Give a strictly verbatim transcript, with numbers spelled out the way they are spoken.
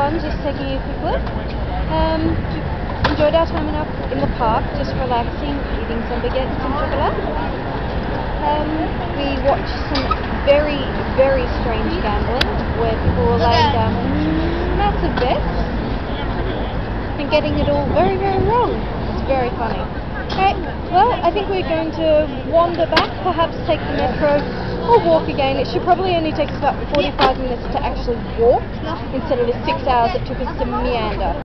fun just taking a quick look. Um, enjoyed our time in, our, in the park, just relaxing, eating some baguettes and chocolat. Um, we watched some very, very strange gambling where people were laying down massive bets and getting it all very, very wrong. It's very funny. Okay, well, I think we're going to wander back, perhaps take the metro or walk again. It should probably only take us about forty-five minutes to actually walk instead of the six hours it took us to meander.